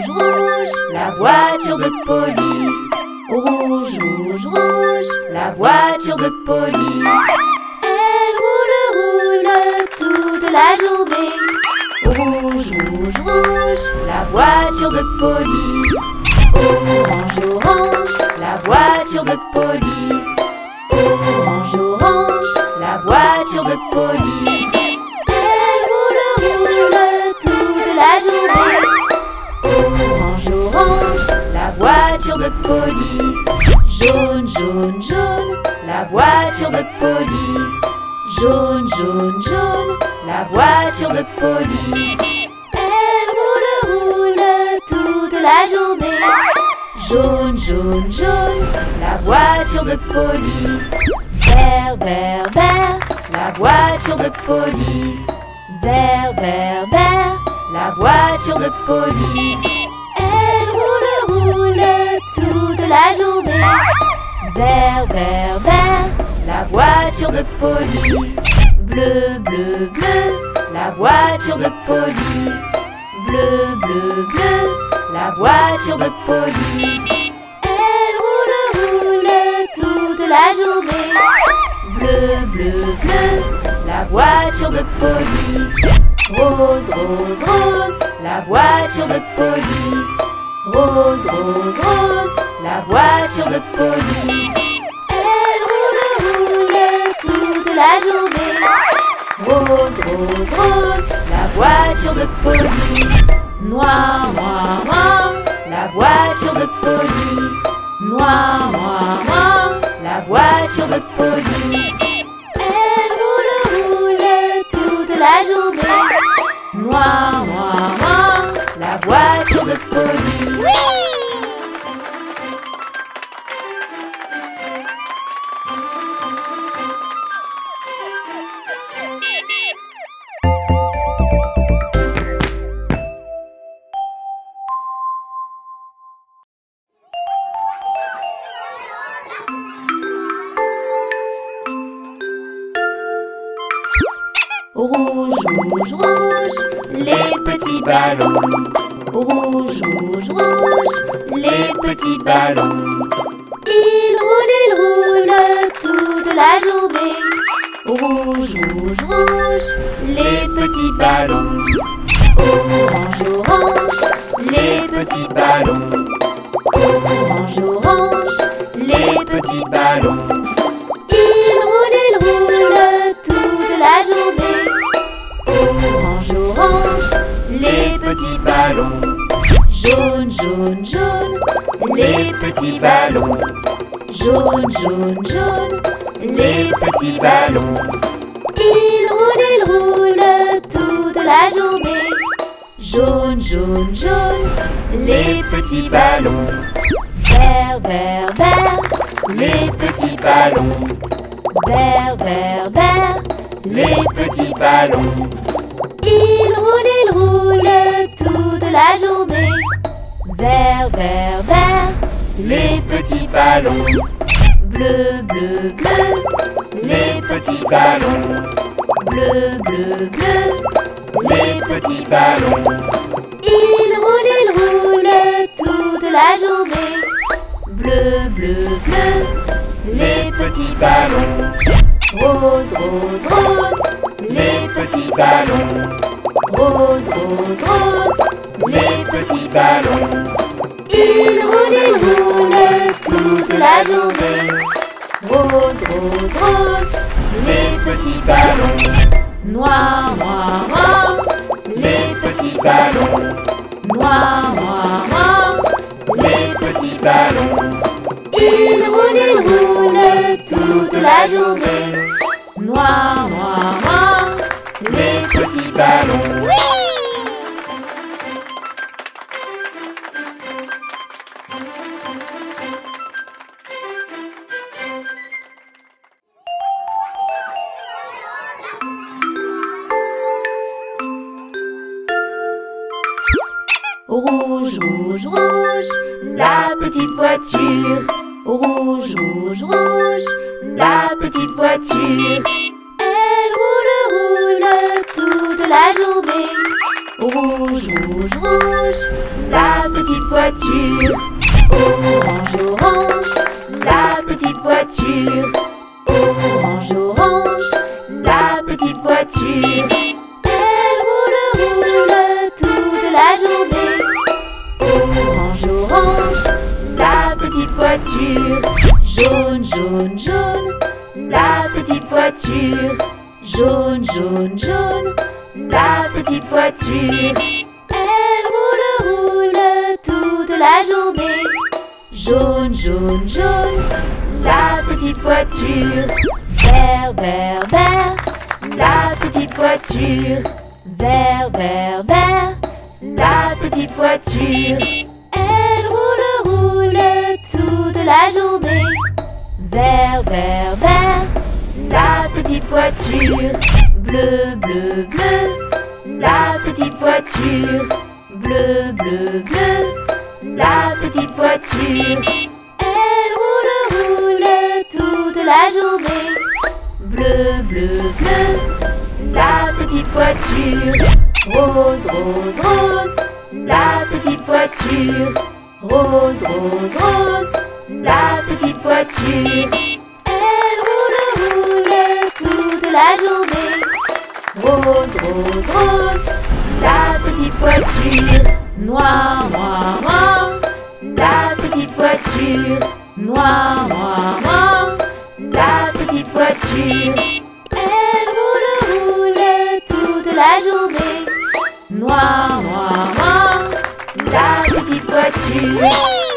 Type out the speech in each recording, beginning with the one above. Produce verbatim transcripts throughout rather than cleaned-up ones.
rouge, rouge, la voiture de police. Rouge, rouge, rouge, la voiture de police. Elle roule, roule toute la journée. Rouge, rouge, rouge, la voiture de police. Orange, orange, la voiture de police. Orange, orange, la voiture de police. Elle roule, roule toute la journée. Orange, orange, la voiture de police. Jaune, jaune, jaune, la voiture de police. Jaune, jaune, jaune, la voiture de police. Elle roule, roule toute la journée. Jaune, jaune, jaune, la voiture de police. Vert, vert, vert, la voiture de police. Vert, vert, vert, la voiture de police. Elle roule, roule toute la journée. Vert, vert, vert, la voiture de police. Bleu, bleu, bleu, la voiture de police. Bleu, bleu, bleu, la voiture de police. Elle roule, roule toute la journée. Bleu, bleu, bleu, la voiture de police. Rose, rose, rose, la voiture de police. Rose, rose, rose, la voiture de police. Elle roule, roule toute la journée. Rose, rose, rose, la voiture de police. Noir, noir, noir, la voiture de police. Noir, noir, noir, la voiture de police. Elle roule, roule toute la journée. Noir, noir, noir, la voiture de police. Oui! Rouge, rouge, rouge, les petits ballons. Rouge, rouge, rouge, les petits ballons. Ils roulent, ils roulent toute la journée. Rouge, rouge, rouge, les petits ballons. Orange, orange, les petits ballons. Orange, orange, les petits ballons. Ils roulent, ils roulent toute la journée. Orange, orange, les petits ballons. Jaune, jaune, jaune, les petits ballons. Jaune, jaune, jaune, les petits ballons. Ils roulent, ils roulent toute la journée. Jaune, jaune, jaune, les petits ballons. Vert, vert, vert, les petits ballons. Vert, vert, vert, les petits ballons. Ils roulent, ils roulent toute la journée. Vert, vert, vert, les petits ballons. Bleu, bleu, bleu, les petits ballons. Bleu, bleu, bleu, les petits ballons. Ils roulent, ils roulent toute la journée. Bleu, bleu, bleu, les petits ballons. Rose, rose, rose, les petits ballons. Rose, rose, rose, les petits ballons. Ils roulent, ils roulent toute la journée. Rose, rose, rose, les petits ballons. Noir, noir, noir, les petits ballons. Noir, noir, noir, les petits ballons. Ils roulent, ils roulent toute la journée. Noir, noir, noir, les petits ballons. Oui! Rouge, rouge, rouge, la petite voiture. Rouge, rouge, rouge, la petite voiture. Elle roule, roule toute la journée. Rouge, rouge, rouge, la petite petite voiture. Orange, orange, la petite voiture. Orange, orange, la petite voiture. Elle roule, roule toute la journée. Orange, orange, la petite voiture. Jaune, jaune, jaune, la petite voiture. Jaune, jaune, jaune, la petite voiture. Elle roule, roule toute la journée. Jaune, jaune, jaune, la petite voiture. Vert, vert, vert, la petite voiture. Vert, vert, vert, la petite voiture. Elle roule, roule toute la journée. Vert, vert, vert, la petite voiture. Bleu, bleu, bleu, la petite voiture. Bleu, bleu, bleu, la petite voiture. Elle roule, roule toute la journée. Bleu, bleu, bleu, la petite voiture. Rose, rose, rose, la petite voiture. Rose, rose, rose, la petite voiture. Elle roule, roule toute la journée. Rose, rose, rose, la petite voiture. Noir, noir, noir, la petite voiture. Noir, noir, noir, la petite voiture. Elle roule, roule toute la journée. Noir, noir, noir, la petite voiture.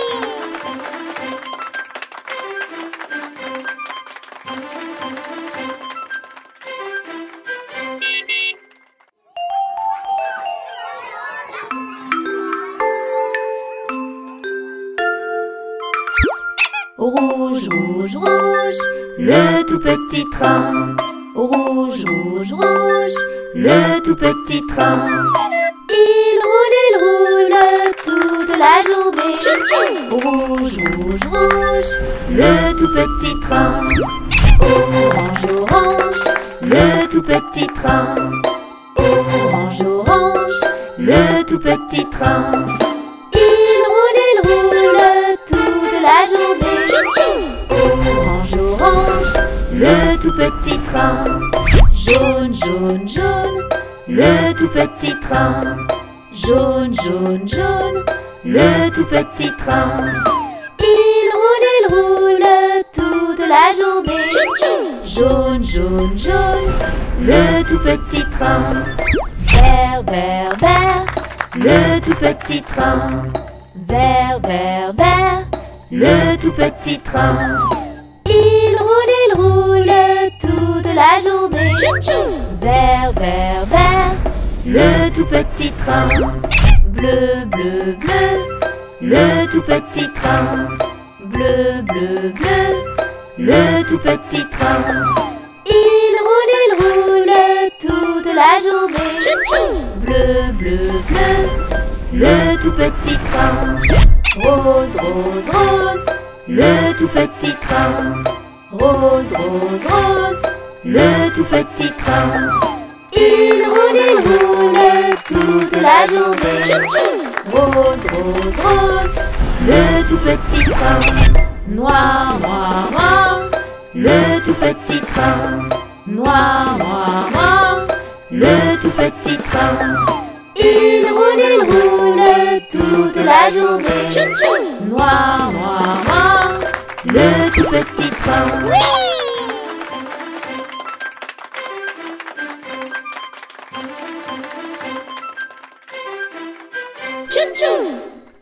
Rouge, rouge, rouge, le tout petit train. Rouge, rouge, rouge, le tout petit train. Il roule, il roule toute la journée. Rouge, rouge, rouge, le tout petit train. Orange, orange, le tout petit train. Orange, orange, le tout petit train. Il roule, il roule toute la journée. Orange, orange, le tout petit train. Jaune, jaune, jaune, le tout petit train. Jaune, jaune, jaune, le tout petit train. Il roule, il roule toute la journée. Jaune, jaune, jaune, le tout petit train. Vert, vert, vert, le tout petit train. Vert, vert, vert, le tout petit train. Il roule, il roule toute la journée. Vert, vert, vert, le tout petit train. Bleu, bleu, bleu, le tout petit train. Bleu, bleu, bleu, le tout petit train. Il roule, il roule toute la journée. Bleu, bleu, bleu, le tout petit train. Rose, rose, rose, le tout petit train. Rose, rose, rose, le tout petit train. Il roule, il roule toute la journée. Rose, rose, rose, le tout petit train. Noir, noir, noir, le tout petit train. Noir, noir, noir, le tout petit train. Il roule, il roule toute la journée. Noir, noir, noir, le tout petit train. Chou-chou.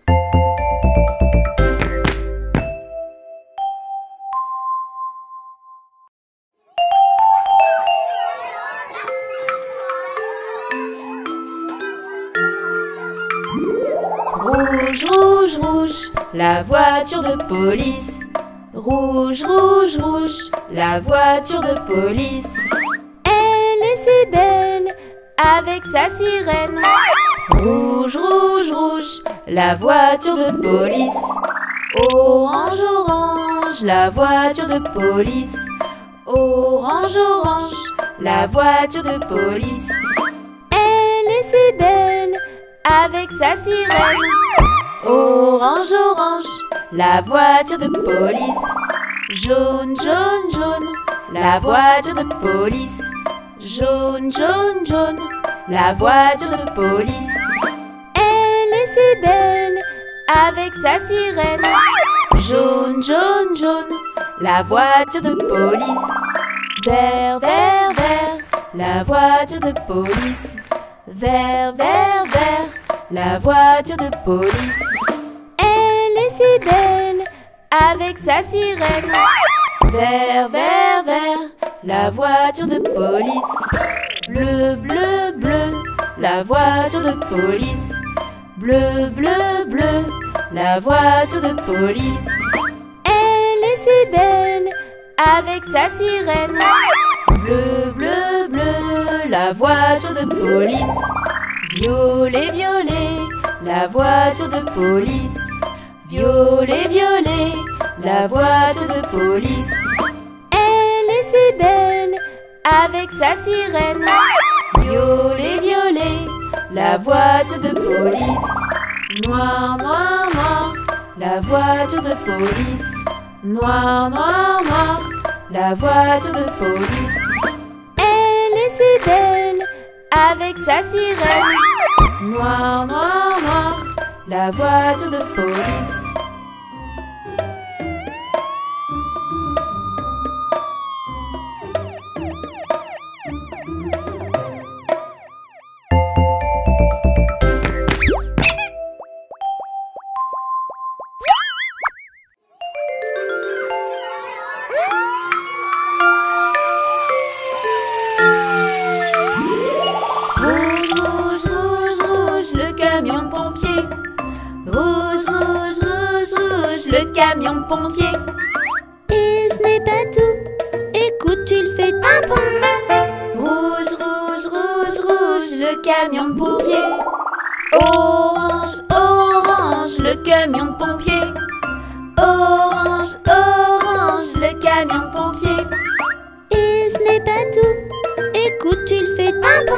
Rouge, rouge, rouge, la voiture de police. Rouge, rouge, rouge, la voiture de police. Elle est si belle avec sa sirène. Rouge, rouge, rouge, la voiture de police. Orange, orange, la voiture de police. Orange, orange, la voiture de police. Elle est si belle avec sa sirène. orange, orange, la voiture de police. Jaune, jaune, jaune, la voiture de police. Jaune, jaune, jaune, la voiture de police. Elle est si belle avec sa sirène. Jaune, jaune, jaune, la voiture de police. Vert, vert, vert, la voiture de police. Vert, vert, vert, la voiture de police. Elle est si belle avec sa sirène. Vert, vert, vert, la voiture de police. Bleu, bleu, bleu, la voiture de police. Bleu, bleu, bleu, la voiture de police. Elle est si belle avec sa sirène. Bleu, bleu, bleu, la voiture de police. Violet, violet, la voiture de police. Violet, violet, la voiture de police. Elle est si belle avec sa sirène. Violet, violet, la voiture de police. Noir, noir, noir, la voiture de police. Noir, noir, noir, la voiture de police. Elle est si belle avec sa sirène. Noir, noir, noir, la voiture de police. Le camion pompier. Et ce n'est pas tout. Écoute, il fait pimpon. Rouge, rouge, rouge, rouge, le camion pompier. Orange, orange, le camion pompier. Orange, orange, le camion pompier. Et ce n'est pas tout. Écoute, il fait pimpon.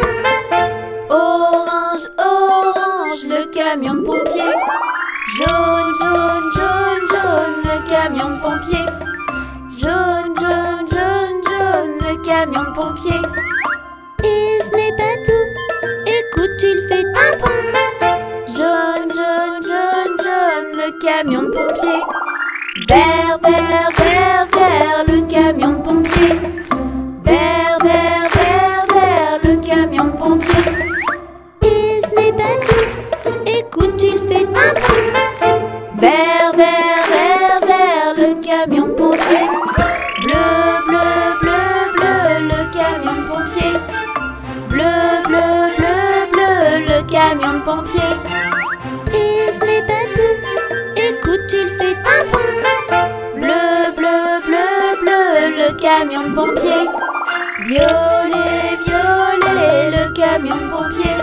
Orange, orange, le camion pompier. Jaune, jaune, jaune, jaune, le camion pompier. Jaune, jaune, jaune, jaune, le camion pompier. Et ce n'est pas tout. Écoute, il fait pimpon. Jaune, jaune, jaune, jaune, le camion pompier. Vert, vert, vert, vert, le camion pompier. Vert, vert, vert, vert, le camion pompier. Et ce n'est pas tout. Écoute, il fait pimpon. Vert, vert, vert, vert, le camion pompier. Bleu, bleu, bleu, bleu, le camion pompier. Bleu, bleu, bleu, bleu, le camion pompier. Et ce n'est pas tout. Écoute, il fait pimpon. Bleu, bleu, bleu, bleu, le camion pompier. Violet, violet, le camion pompier.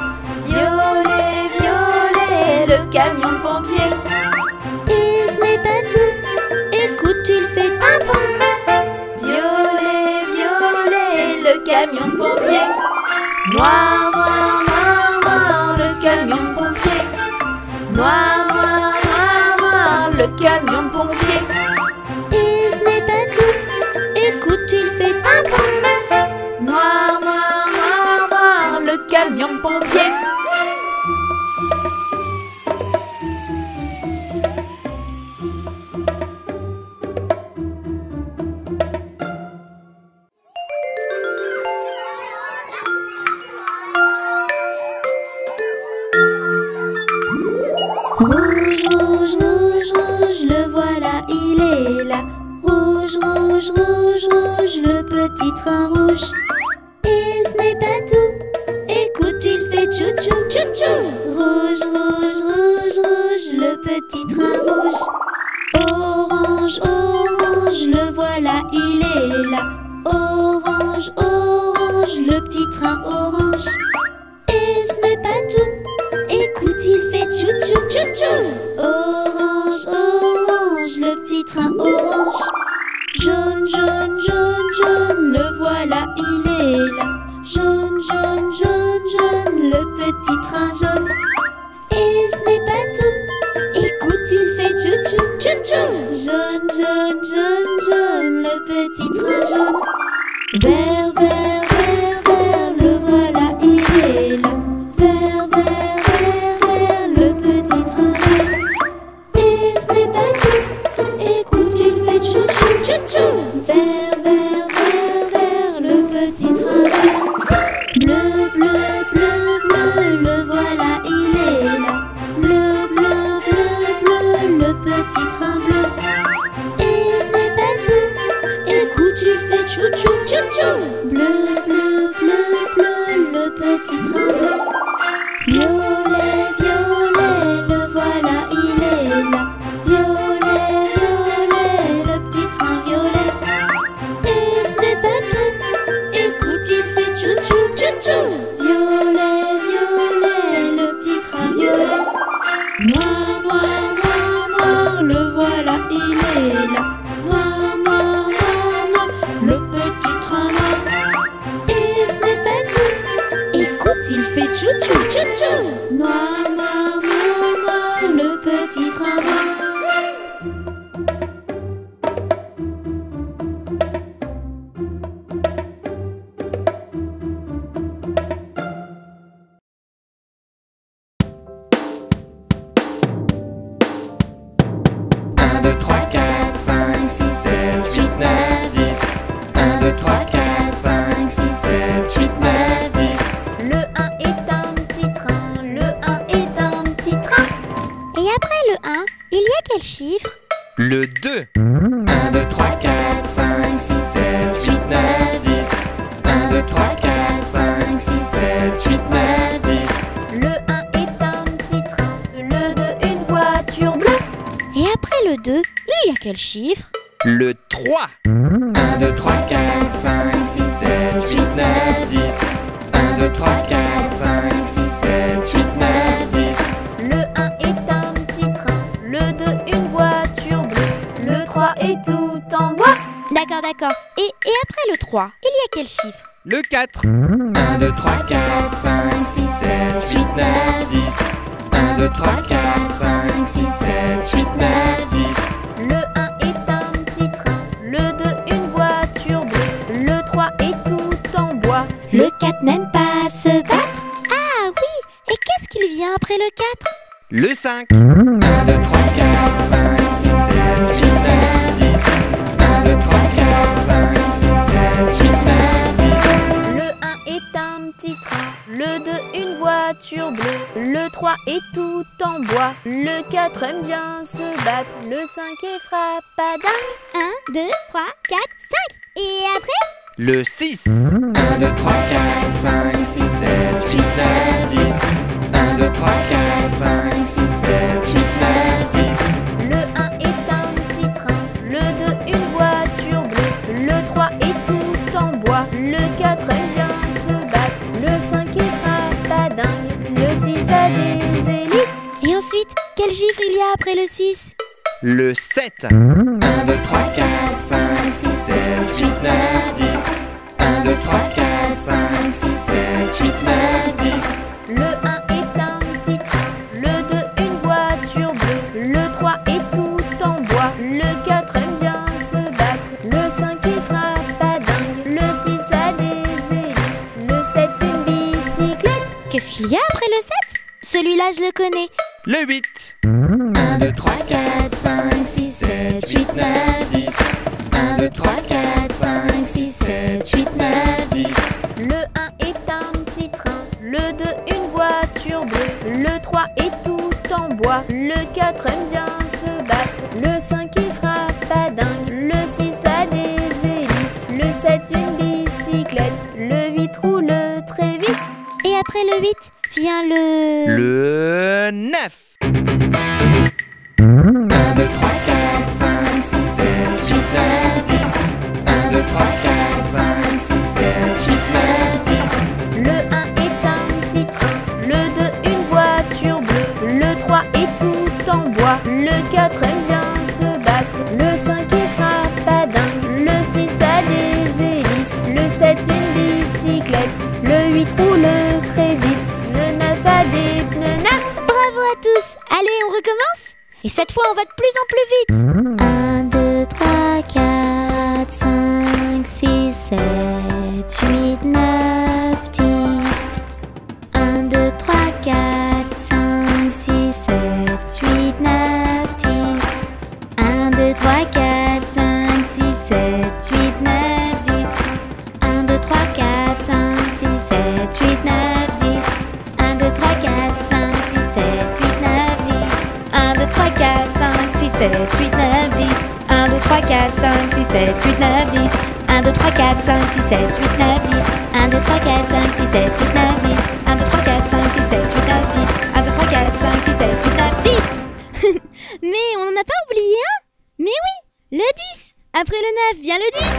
Violet, violet, le camion pompier. Et ce n'est pas tout. Écoute, il fait pimpon. Violet, violet, le camion pompier. Noir, noir, noir, noir, le camion pompier. Noir, noir, noir, noir, le camion pompier. Et ce n'est pas tout. Écoute, il fait pimpon. Noir, noir, noir, noir, le camion pompier. Rouge, rouge, rouge, rouge, le voilà, il est là. Rouge, rouge, rouge, rouge, le petit train rouge. Et ce n'est pas tout. Écoute, il fait tchou-tchou, tchou-tchou. Rouge, rouge, rouge, rouge, le petit train rouge. Orange, orange, le voilà, il est là. Orange, orange, le petit train orange. Et ce n'est pas tout. Écoute, il fait tchou-tchou, tchou-tchou. Orange, orange, le petit train orange. Jaune, jaune, jaune, jaune, le voilà, il est là. Jaune, jaune, jaune, jaune, le petit train jaune. Et ce n'est pas tout. Écoute, il tchou. Jaune, jaune, jaune, jaune, le petit train jaune. Vert, vert, vert, vert, le voilà, il est là. Vert, vert, vert, vert, le petit train vert. Et ce n'est pas tout, écoute, il fait tchou tchou tchou tchou. Vert, vert, vert, vert, le petit train vert. Bleu, bleu, bleu, bleu, le voilà, il est là. Bleu, bleu, bleu, bleu, le petit train bleu. Et ce n'est pas tout, écoute, il fait tchou tchou tchou tchou. Bleu, bleu, bleu, bleu, le petit train bleu. Violet, violet, le voilà, il est là. Violet, violet, le petit train violet. Et ce n'est pas tout, écoute, il fait tchou tchou tchou tchou. Violet, violet, le petit train violet. Noir, noir, noir, noir, le voilà, il est là. Noir, noir, noir, noir, le petit train noir. Et ce n'est pas tout, écoute, il fait tchou tchou tchou tchou. Noir, noir, noir, noir, le petit train noir. un, deux, trois, quatre, cinq, six, sept, huit, neuf, dix. un, deux, trois, quatre, cinq, six, sept, huit, neuf, dix. Le un est un petit train, le un est un petit train. Et après le un, il y a quel chiffre? Le deux. un, deux, trois, quatre, cinq, six, sept, huit, neuf, dix. un, deux, trois, quatre, cinq, six, sept, huit, neuf, dix. Le un est un petit train, le deux une voiture bleue. Et après le deux, il y a quel chiffre? Le trois. un, deux, trois, quatre, cinq, six, sept, huit, neuf, dix. un, deux, trois, quatre, cinq, six, sept, huit, neuf, dix. Le un est un petit train, le deux une voiture bleue. Le trois est tout en bois. D'accord, d'accord. Et, et après le trois, il y a quel chiffre? Le quatre. un, deux, trois, quatre, cinq, six, sept, huit, neuf, dix. un, deux, trois, quatre, cinq, six, sept, huit, neuf, dix. Le un est un petit train, le deux une voiture bleue. Le trois est tout en bois. Le quatre n'aime pas se battre. Ah oui, et qu'est-ce qu'il vient après le quatre? Le cinq. un, deux, trois, quatre, cinq, six, sept, huit, neuf, dix. un, deux, trois, quatre, cinq, six, sept, huit, neuf, dix. Le un est un petit train, le deux une voiture bleue. Le trois est tout en bois. Le quatre aime bien se battre. Le cinq est frappadingue. un, deux, trois, quatre, cinq. Et après? Le six. un, deux, trois, quatre, cinq, six, sept, huit, neuf, dix. un, deux, trois, quatre, cinq, six, sept, huit, neuf, dix. Le un est un petit train, le deux une voiture bleue. Le trois est tout en bois. Le quatre aime bien se battre. Le cinq est frappadingue. Le six a des hélices. Et ensuite, quel chiffre il y a après le six? Le sept. un, deux, trois, quatre, cinq, six, sept, huit, neuf, dix. un, deux, trois, quatre, cinq, six, sept, huit, neuf, dix. Le un est un petit train, le deux une voiture bleue. Le trois est tout en bois. Le quatre aime bien se battre. Le cinq est frappadingue. Le six a des hélices. Le sept une bicyclette. Qu'est-ce qu'il y a après le sept? Celui-là je le connais. Le huit. un, deux, trois, quatre, cinq, six, sept, huit, neuf, dix. un, deux, trois, quatre, cinq, six, sept, huit, neuf, dix. Le un est un petit train, le deux une voiture bleue. Le trois est tout en bois. Le quatre aime bien se battre. Le cinq est frappadingue. Le six a des hélices. Le sept une bicyclette. Le huit roule très vite. Et après le huit vient le... Le neuf. un, deux, trois, quatre, cinq, six, sept, huit, neuf, dix. un, deux, trois, quatre, cinq, six, sept, huit, neuf, dix. Le un est un petit train, le deux une voiture bleue. Le trois est tout en bois. Le quatre aime bien se battre. Le cinq est frappadingue. Le six a des hélices. Le sept une bicyclette. Le huit roule très vite. Le neuf a des pneus neufs. Bravo à tous. Allez, on recommence? Et cette fois, on va de plus en plus vite. un, deux, trois, quatre, cinq, six, sept, huit, neuf, dix. un, deux, trois, quatre, cinq, six, sept, huit, neuf, dix. un, deux, trois, quatre, cinq, six, sept, huit, neuf, dix. un, deux, trois, quatre, cinq, six, sept, huit, neuf, dix. un, deux, trois, quatre, cinq, six, sept, huit, neuf, dix. un, deux, trois, quatre, cinq, six, sept, huit, neuf, dix. un, deux, trois, quatre, cinq, six, sept, huit, neuf, dix. un, deux, trois, quatre, cinq, six, sept, huit, neuf, dix. un, deux, trois, quatre, cinq, six, sept, huit, neuf, dix. un, deux, trois, quatre, cinq, six, sept, huit, neuf, dix. un, deux, trois, quatre, cinq, six, sept, huit, neuf, dix. Mais on n'en a pas oublié un? Mais oui, le dix. Après le neuf vient le dix.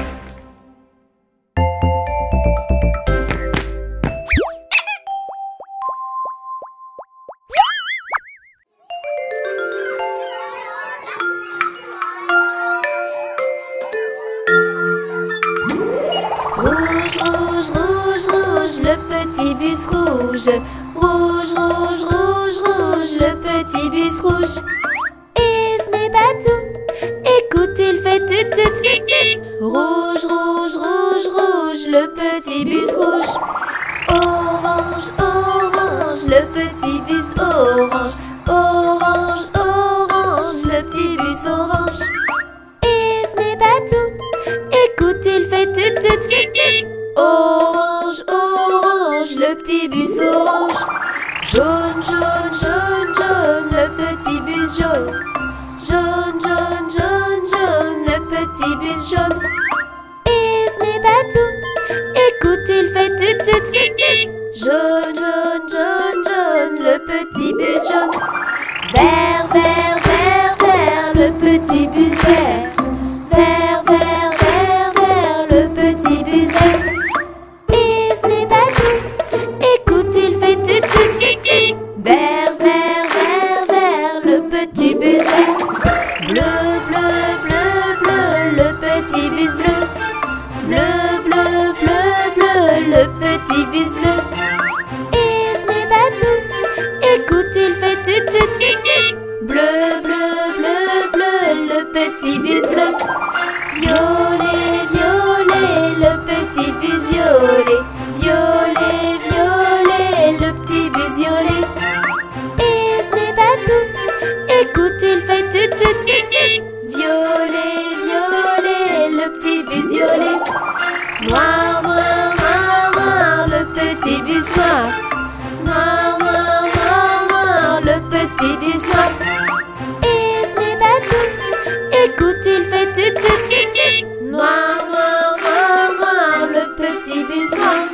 Rouge, rouge, rouge, rouge, le petit bus rouge. Rouge, rouge, rouge, rouge, le petit bus rouge. Et ce n'est pas tout. Écoute, il fait tut tut tut. Rouge, rouge, rouge, rouge, le petit bus rouge. Orange, orange, le petit bus orange. Orange, orange, le petit bus orange. Et ce n'est pas tout. Écoute, il fait tut tut tut. Orange, orange, le petit bus orange. Jaune, jaune, jaune, jaune, le petit bus jaune. Jaune, jaune, jaune, jaune, le petit bus jaune. Et ce n'est pas tout. Écoute, il fait tut tut tut. Jaune, jaune, jaune, jaune, le petit bus jaune. Vert, vert, vert, vert, le petit bus vert. Vert, vert, vert, vert, le petit bus vert. Et ce n'est pas tout. Écoute, il fait tut tut tut. Vert, vert, vert, vert, le petit bus vert. Bleu, bleu, bleu, bleu, le petit bus bleu. Bleu, bleu, bleu, bleu, le petit bus bleu. Et ce n'est pas tout. Écoute, il fait tut tut tut. Bleu, bleu, bleu, bleu, le petit bus bleu. Violet, violet, le petit bus violet. Violet, violet, le petit bus violet. Et ce n'est pas tout. Écoute, il fait tut tut tut. Violet, violet, le petit bus violet. Noir, noir, noir, noir, le petit bus noir. Noir, noir, noir, noir, le petit bus noir. Et ce n'est pas tout. Écoute, il fait tut tut tut. Noir, noir, noir, noir, le petit bus noir.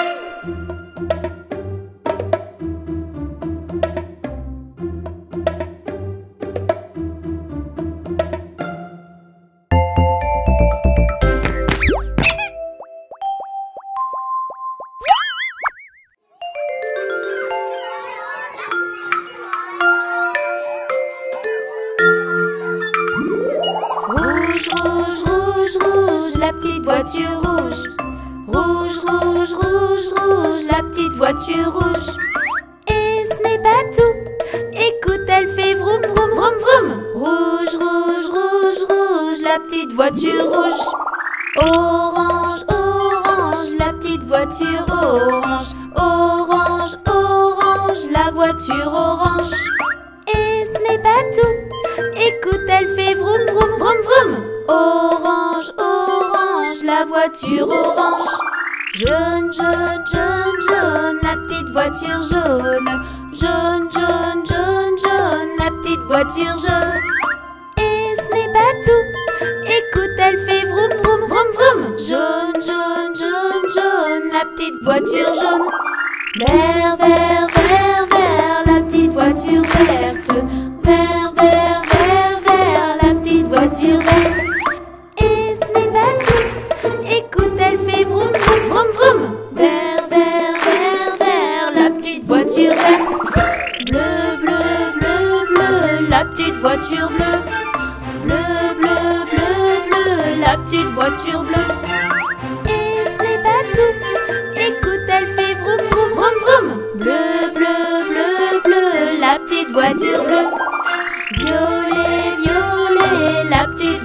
Rouge, rouge, rouge, rouge, la petite voiture rouge. Rouge, rouge, rouge, rouge, la petite voiture rouge. Et ce n'est pas tout. Écoute, elle fait vroom, vroom, vroom, vroom. Rouge, rouge, rouge, rouge, la petite voiture rouge. Orange, orange, la petite voiture orange. Orange, orange, la voiture orange. Et ce n'est pas tout. Écoute, elle fait vroom, vroom, vroom, vroom. Orange, orange, la voiture orange. Jaune, jaune, jaune, jaune, la petite voiture jaune. Jaune, jaune, jaune, jaune, la petite voiture jaune. Et ce n'est pas tout. Écoute, elle fait vroom, vroom, vroom, vroom. Jaune, jaune, jaune, jaune, la petite voiture jaune. Vert, vert, vert, vert, la petite voiture verte. Vert, vert, vert, vert, la petite voiture verte. Et ce n'est pas tout. Écoute, elle fait vroom, vroom, vroom, vroom. Vert, vert, vert, vert, la petite voiture verte. Bleu, bleu, bleu, bleu, la petite voiture bleue. Bleu, bleu, bleu, bleu, la petite voiture bleue. Et ce n'est pas tout. Écoute, elle fait vroom, vroom, vroom, vroom. Bleu, bleu, bleu, bleu, la petite voiture bleue. Violet,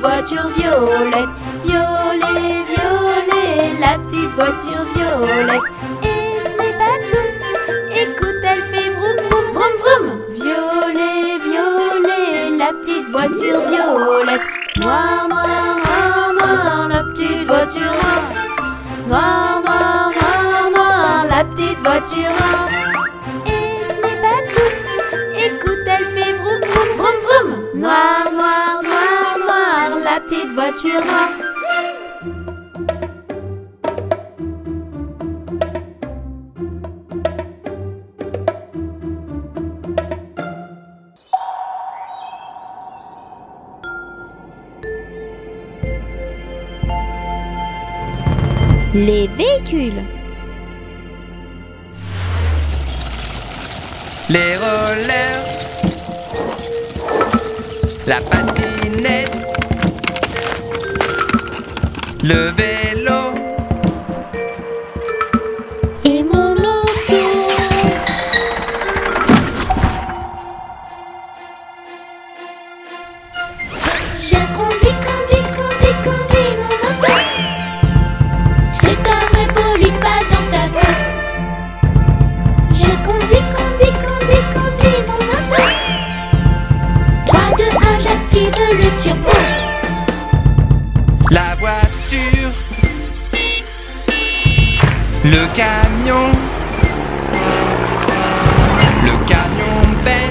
voiture violette. Violet, violet, la petite voiture violette. Et ce n'est pas tout, écoute, elle fait vroom vroom vroom vroom. Violet, violet, la petite voiture violette. Noir, noir, noir, noir, la petite voiture noire. Noir, noir, noir, noir, la petite voiture noire. Et ce n'est pas tout, écoute, elle fait vroom vroom vroom vroom. Noir, noir, noir, noir, la petite voiture noire. Les véhicules. Les rollers, la patinette, le vélo Et mon auto. Je conduis, conduis, conduis, conduis mon auto. C'est un vrai bolide pas en tabou. Je conduis, conduis, conduis, conduis mon auto. trois, deux, un, j'active le turbo. la voiture, le camion, le camion ben,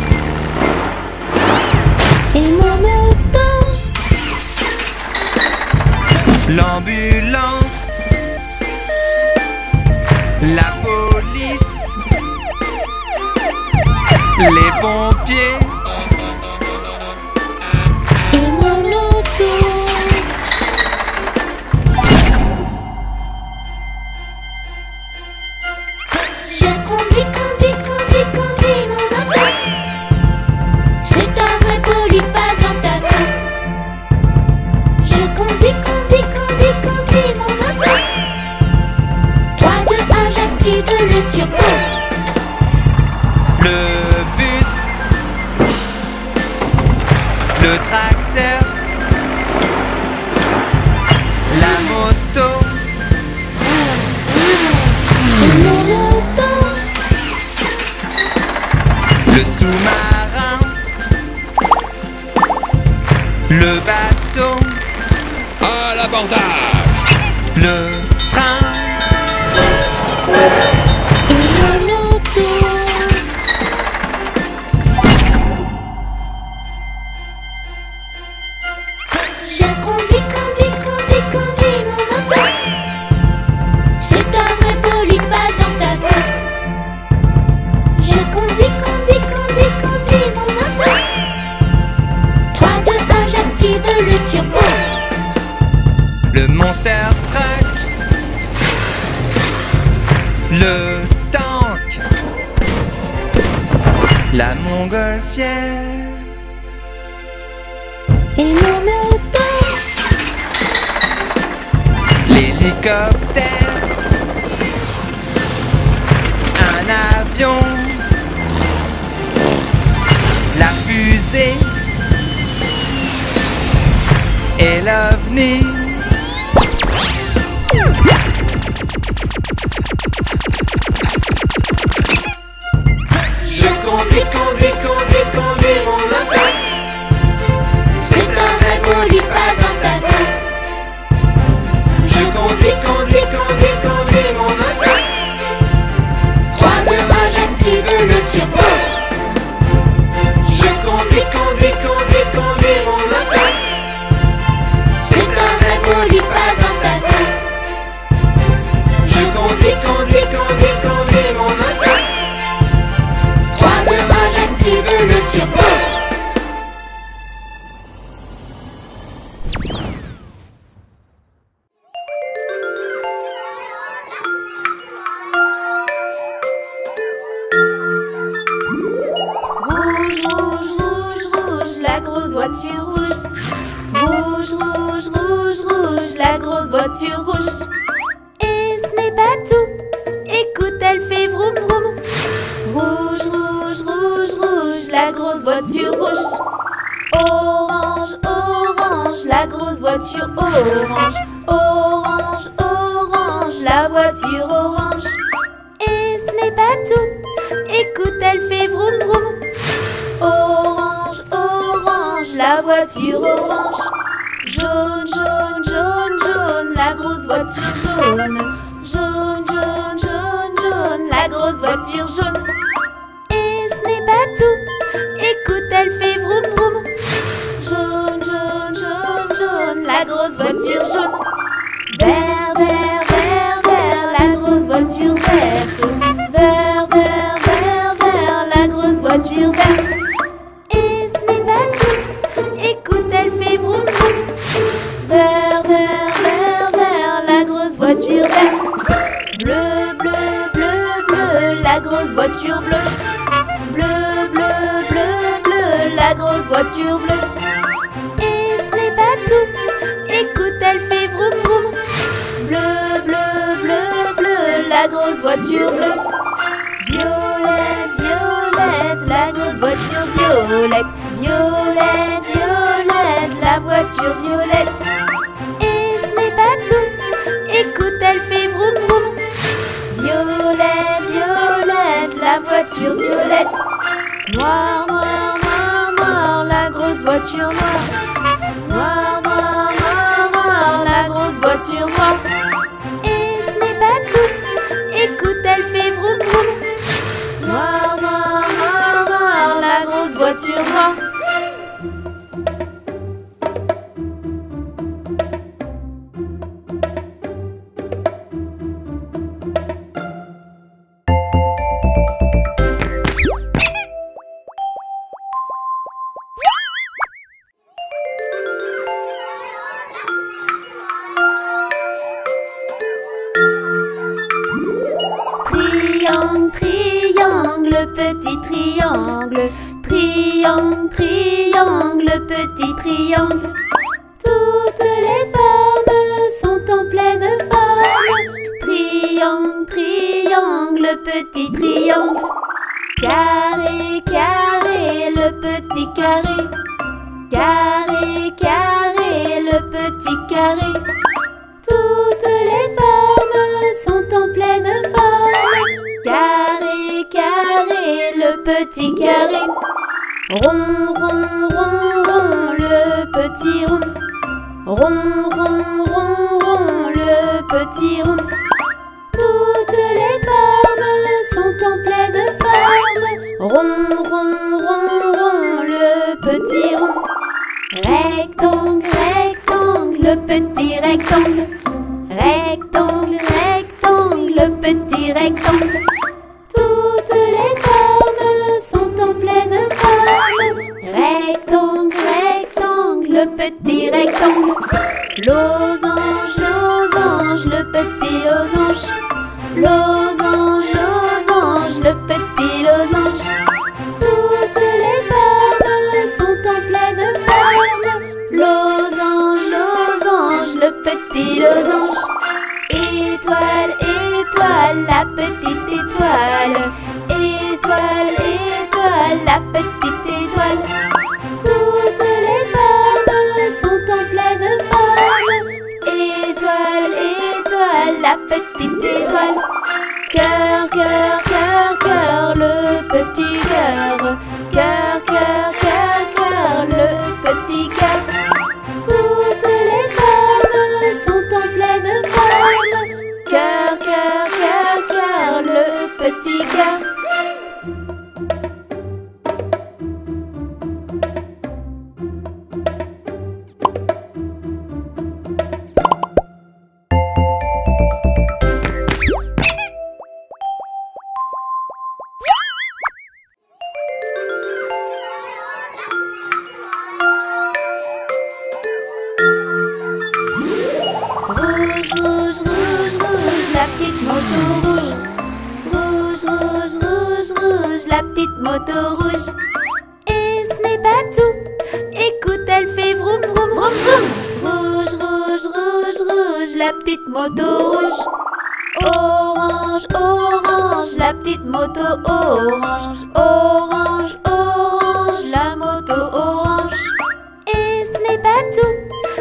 Et mon auto. l'ambulance, la police, les pompiers, Et mon auto. Je conduis, conduis, conduis, conduis mon auto. C'est un vrai bolide pas en tabou. Je conduis, conduis, conduis, conduis mon auto. trois, deux, un, j'active le turbo. le bus, le tracteur, la moto, Et mon auto. le sous-marin, le bateau, À l'abordage! le train, Et mon auto. Je conduis, conduis, conduis, conduis mon auto. C'est un vrai bolide pas en tabou. Je conduis, conduis, conduis, conduis mon auto. trois, deux, un, j'active le turbo. le monster truck, le tank, la montgolfière, Et mon auto. l'hélicoptère, un avion, la fusée et l'ovni. Je conduis, conduis, conduis, conduis mon auto. C'est un vrai bolide pas en tabou. Je conduis, conduis, conduis, conduis mon auto. trois, deux, un, j'active le turbo. Je conduis, conduis, conduis, conduis mon auto. C'est un vrai bolide pas en tabou. Je conduis, conduis, conduis, conduis mon auto. trois, deux, un, j'active le turbo. Rouge, rouge, rouge, rouge, la grosse voiture rouge. Rouge, rouge, rouge, rouge, la grosse voiture rouge. Et ce n'est pas tout, écoute, elle fait vroom vroom. Rouge, rouge, rouge, rouge, la grosse voiture rouge. Orange, orange, orange, la grosse voiture orange. Orange, orange, la voiture orange. Et ce n'est pas tout, écoute, elle fait vroom vroom. Orange, orange, la voiture orange. Jaune, jaune, jaune, jaune, la grosse voiture jaune. Jaune, jaune, jaune, jaune, la grosse voiture jaune. Et ce n'est pas tout, écoute, elle fait vroom vroom. Jaune, jaune, jaune, jaune, la grosse voiture jaune. Vert, vert, vert, vert, la grosse voiture verte. Vert, vert, vert, vert, la grosse voiture verte. Et ce n'est pas tout, écoute, elle fait vroom vroom. Vert, vert, vert, vert, la grosse voiture verte. Bleu, bleu, bleu, bleu, la grosse voiture bleue. Bleu, bleu, bleu, bleu, la grosse voiture bleue. Et ce n'est pas tout, écoute, elle fait vroom vroom. Bleu, bleu, bleu, bleu, la grosse voiture bleue. Violette, violette, la grosse voiture violette. Violette, violette, la voiture violette. Et ce n'est pas tout, écoute, elle fait vroom vroom. Violette, violette, la voiture violette. Noir, noir, noir, noir, la grosse voiture noire. Noir, noir, noir, noir, la grosse voiture noire. Et ce n'est pas tout, écoute, elle fait vroom vroom. Noir, noir, noir, noir, la grosse voiture noire. Triangle, triangle, petit triangle. Triangle, triangle, petit triangle. Toutes les formes sont en pleine forme. Triangle, triangle, petit triangle. Carré, carré, le petit carré. Carré, carré, le petit carré. Toutes les formes sont en pleine forme. Carré, carré, le petit carré. Rond, rond, rond, rond, le petit rond. Rond, rond, rond, rond, le petit rond. Toutes les formes sont en pleine forme. Rond, rond, rond, rond, le petit rond. Rectangle, rectangle, le petit rectangle. Rectangle, rectangle, le petit rectangle. Toutes les formes sont en pleine forme. Rectangle, rectangle, le petit rectangle. Losange, losange, le petit losange. Losange, losange, le petit losange. Toutes les formes sont en pleine forme. Losange, losange, le petit losange. Étoile, étoile, la petite étoile. Étoile, étoile, la petite étoile. Toutes les formes sont en pleine forme. Étoile, étoile, la petite étoile. Cœur, cœur, cœur, cœur, le petit cœur. Cœur, cœur, cœur, cœur, le petit cœur. Toutes les formes sont en pleine forme. Cœur, cœur, cœur, cœur, le petit cœur. Rouge, rouge, rouge, rouge, la petite moto rouge. Rouge, rouge, rouge, rouge, la petite moto rouge. Et ce n'est pas tout, écoute, elle fait vroom vroom vroom vroom. Rouge, rouge, rouge, rouge, la petite moto rouge. Orange, orange, la petite moto orange. Orange, orange, la moto orange. Et ce n'est pas tout,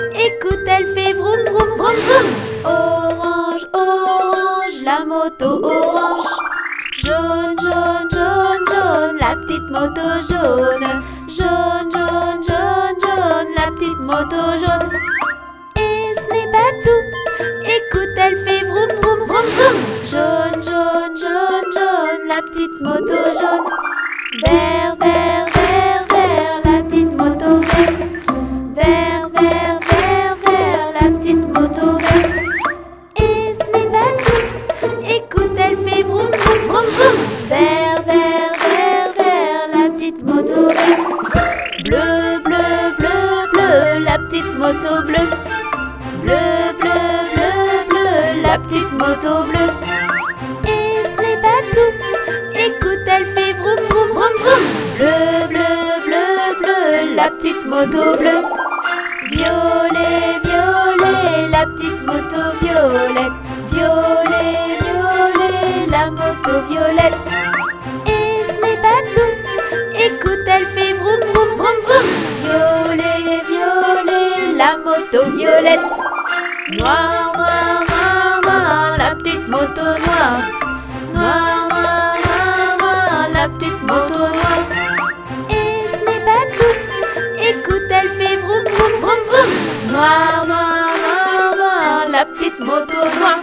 jaune. Jaune, jaune, jaune, jaune, la petite moto jaune. Et ce n'est pas tout. Écoute, elle fait vroom, vroom, vroom, vroom. Jaune, jaune, jaune, jaune, la petite moto jaune. Vert, vert, vert, vert, la petite moto verte. Vert, vert, vert, vert, la petite moto verte. Et ce n'est pas tout. Écoute, elle fait vroom, vroom, vroom, vroom. Vert, vert, vert, vert, la petite moto verte. Bleu, bleu, bleu, bleu, la petite moto bleue. Bleu, bleu, bleu, bleu, la petite moto bleue. Et ce n'est pas tout. Écoute, elle fait vroom, vroom, vroom, vroom. Bleu, bleu, bleu, bleu, la petite moto bleue. Violet, violet, la petite moto violette. Violet, violet, la moto violette. Et ce n'est pas tout. Écoute, elle fait vroom, vroom, vroom, vroom. Violet, violet, la moto violette. Noir, noir, noir, noir, la petite moto noire. Noir, noir, noir, noir, la petite moto noire. Et ce n'est pas tout. Écoute, elle fait vroom, vroom, vroom, vroom. Noir, noir, noir, noir, la petite moto noire.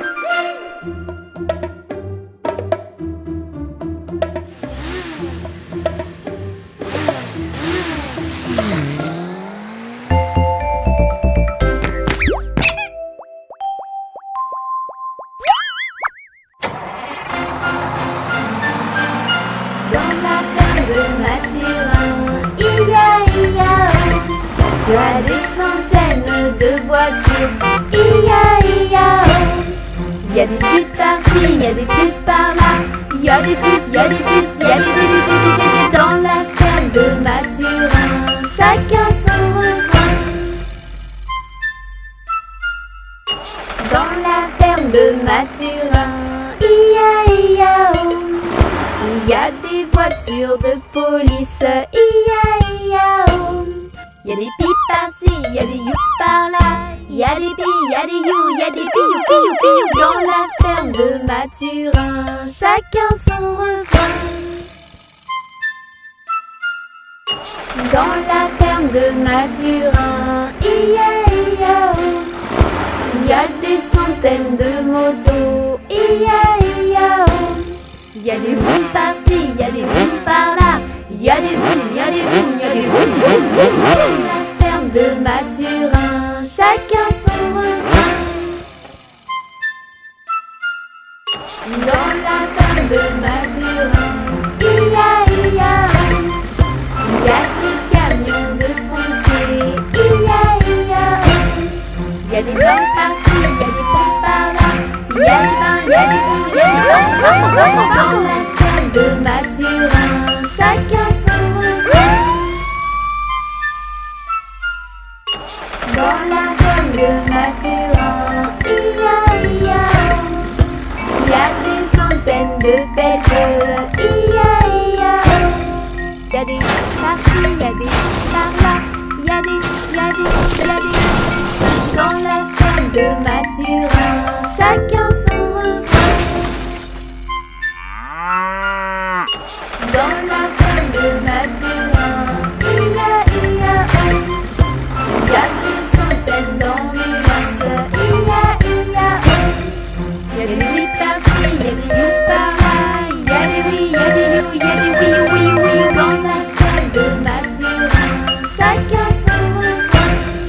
Il y a des centaines de voitures, I A I A O. Il y a des tutes par-ci, il y a des tutes par-là. Il y a des tutes, il y a des tutes, il y a des tutes, tutes, tutes dans la ferme de Mathurin. Chacun son refrain. Dans la ferme de Mathurin, I A I A O. Il y a des voitures de police, I A I A O. Il y a des pipes par-ci, il y a des you par-là. Il y a des pi, il y a des you, il y a des pi, you, pi, you, pi, you. Dans la ferme de Mathurin, chacun son refrain. Dans la ferme de Mathurin, I A I A O. Il y a des centaines de motos, I A I A O. Il y a des vroom par-ci, il y a des vroom par-là. Il y a des vroom, il y a des vroom, il y a des vroom, vroom, vroom, vroom. La ferme de Mathurin, chacun son refrain. Dans la ferme de Mathurin, I A I A O. Il y a des camions de pompiers, I A I A O. Il y a des bancs par-ci, il y a des pompes par-là. Il y a des bains, il y a des pompes, il y a des bancs. Dans la ferme de Mathurin, chacun son refrain. Dans la ferme de Mathurin, I A I A O. Il y a des centaines de belles, I A I A O. Il y a des par-ci, il y a des par-là. Il y a des, il y a des, il y a des. Dans la ferme de Mathurin, chacun son refrain. Dans la ferme de Mathurin, I A I A O. Il y a des centaines d'ambulances, I A I A O. Il y a des oui par-ci, il y a des you par-là. Il y a des oui, il y a des you, il y a des oui, oui, oui. Dans la ferme de Mathurin, chacun son refrain.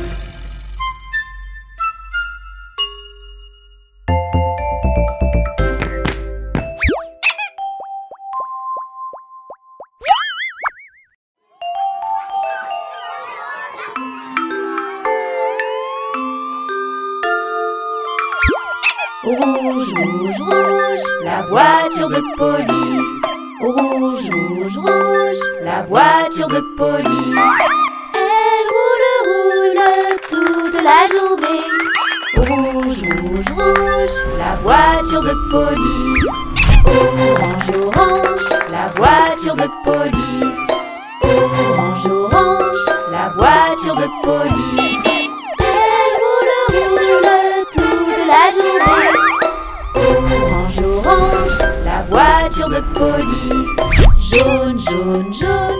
Rouge, rouge, rouge, la voiture de police. Rouge, rouge, rouge, la voiture de police. Elle roule, roule toute la journée. Rouge, rouge, rouge, la voiture de police. Orange, orange, la voiture de police. Orange, orange, la voiture de police. Elle roule, roule toute la journée. Orange, orange, la voiture de police. Jaune, jaune, jaune,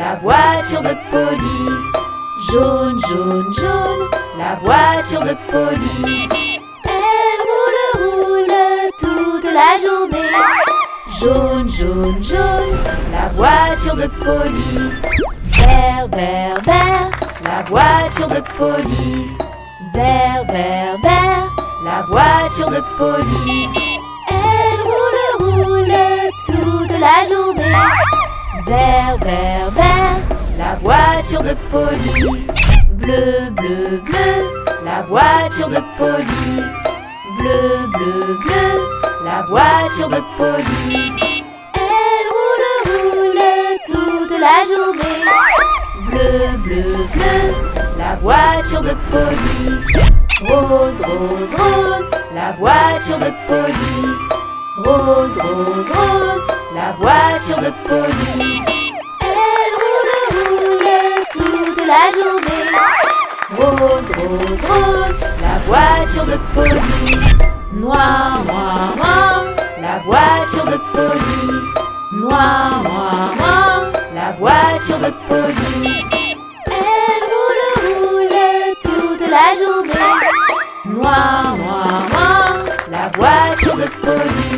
la voiture de police. Jaune, jaune, jaune, la voiture de police. Elle roule, roule toute la journée. Jaune, jaune, jaune, la voiture de police. Vert, vert, vert, la voiture de police. Vert, vert, vert, la voiture de police. Elle roule, roule toute la journée. Vert, vert, vert, la voiture de police. Bleu, bleu, bleu, la voiture de police. Bleu, bleu, bleu, la voiture de police. Elle roule, roule toute la journée. Bleu, bleu, bleu, la voiture de police. Rose, rose, rose, la voiture de police. Rose, rose, rose, la voiture de police. Elle roule, roule toute la journée. Rose, rose, rose, la voiture de police. Noir, noir, noir, la voiture de police. Noir, noir, noir, la voiture de police. Elle roule, roule toute la journée. Noir, noir, noir, la voiture de police.